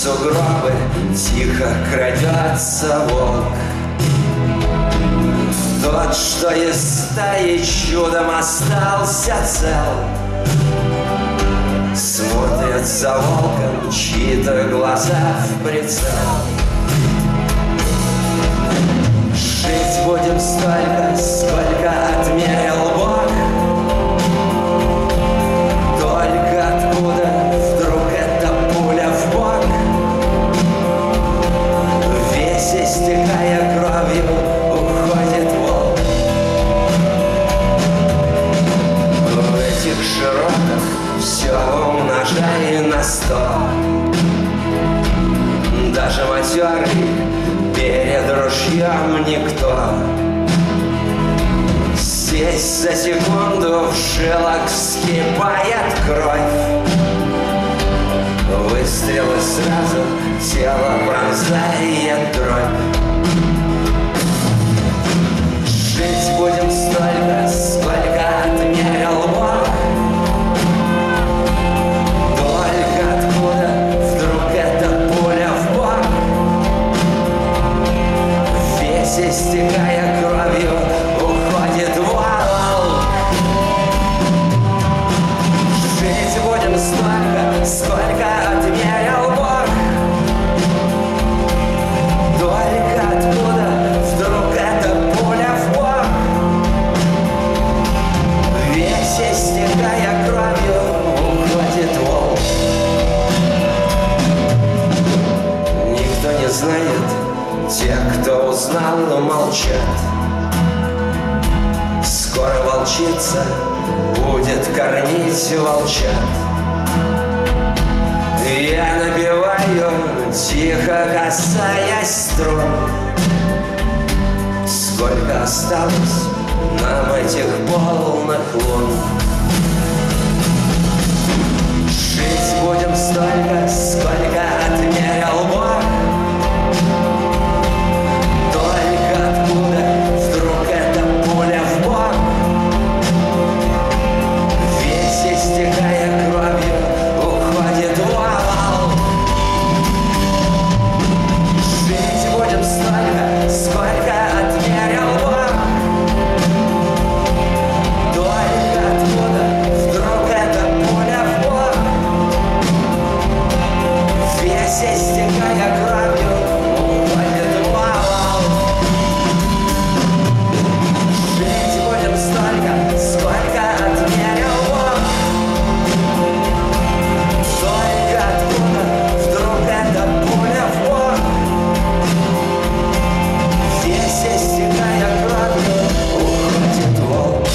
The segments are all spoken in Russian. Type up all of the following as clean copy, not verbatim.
сугробы тихо крадется волк. Тот, что из стаи чудом остался цел, смотрят за волком чьи-то глаза в прицел. Жить будем столько, сколько отмерил Бог. Только откуда вдруг эта пуля в бок? Весь истекая кровью уходит волк. В этих широтах все умножай на 100. Даже матерый перед ружьем никто. Здесь за секунду в жилах вскипает кровь. Выстрелы сразу, тело пронзает дробь. Жить будем столько, сколько отмерил Бог. Только откуда вдруг эта пуля в бок? Весь истекая кровью уходит вал. Жить будем столько, сколько отмерил Бог. Только откуда вдруг эта пуля в бок? Весь истекая кровью уходит волк. Никто не знает, те, кто узнал, но молчат. Скоро волчица будет кормить волчат. Я напеваю, тихо касаясь струн. Сколько осталось нам этих полных лун? Жить будем столько, сколько отмерил Бог. Только откуда вдруг эта пуля в бок? Весь истекая кровью уходит вал. Жить будем столько, сколько отмерил Бог. Только откуда вдруг эта пуля в бок? Весь истекая кровью уходит вал. Жить будем столько, сколько отмерил Бог. Только откуда вдруг эта пуля в бок? Весь истекая кровью уходит волк.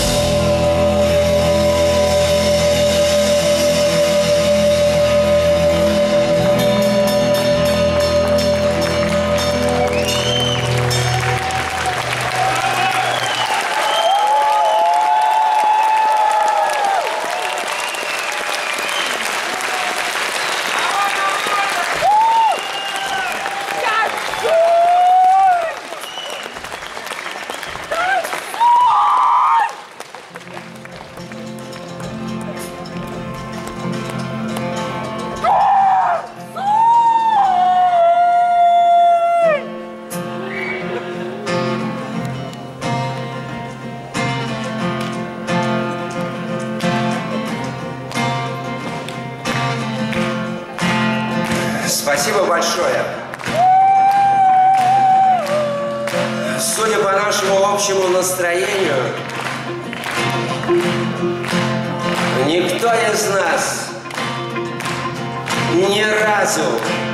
Спасибо большое. Судя по нашему общему настроению, никто из нас ни разу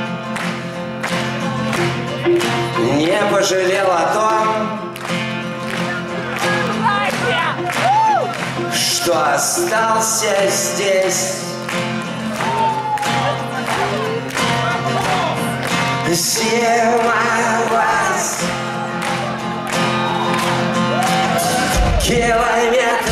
не пожалел о том, что остался здесь. Зимовать километры,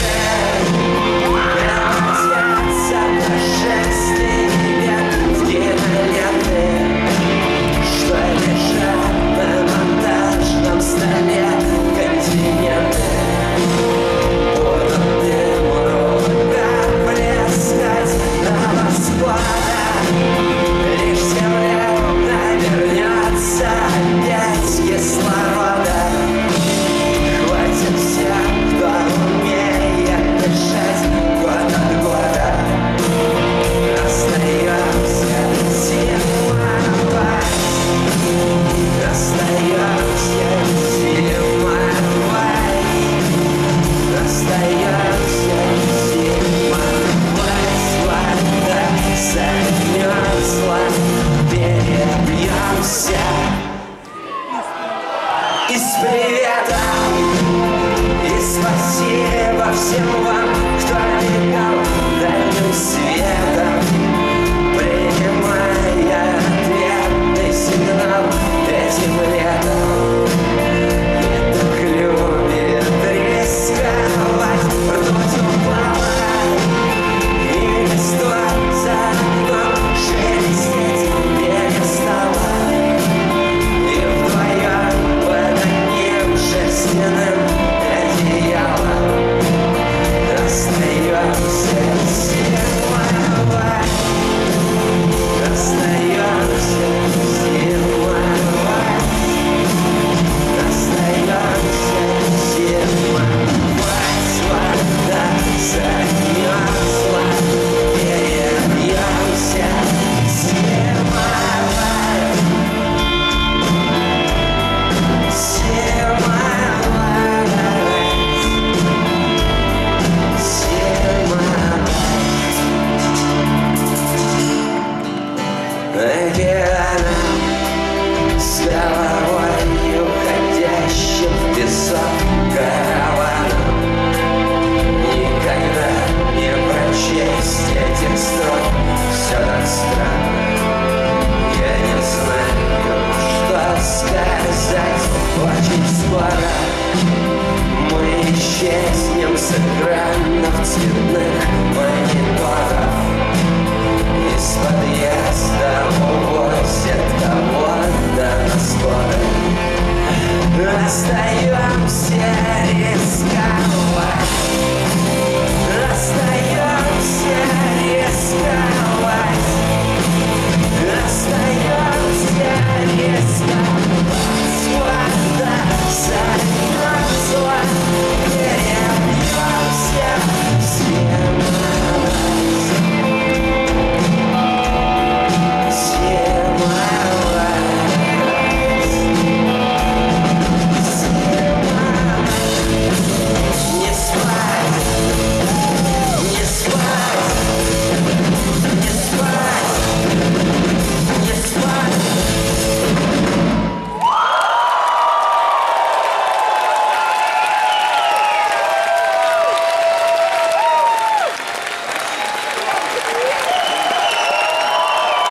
превратятся в шествие в киноленты, что лежат на монтажном столе континенты. Будут немного плескать на восхода, лишь земля И с приветом, и спасибо всем вам, кто мигал дальним светом, принимая ответный сигнал этим летом. И так любит рисковать, ртуть упала, и листва за окном шелестеть перестала. И вдвоем под одним шерстяным одеялом остаемся зимовать, остаемся зимовать, остаемся зимовать. Вода замерзла, перебьемся зимовать. С головой уходящим в песок караваном, никогда не прочесть этих строк. Все так странно, я не знаю, что сказать. Очень скоро мы исчезнем с экранов цветных мониторов. Из подъезда увозят кого-то на скорой. Остаемся рисковать, остаемся рисковать.